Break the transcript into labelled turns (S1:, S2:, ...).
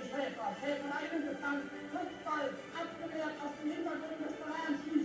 S1: Schäfer. Schäferei unbekannt. Kopfball abgewehrt aus dem Hintergrund des Bayern.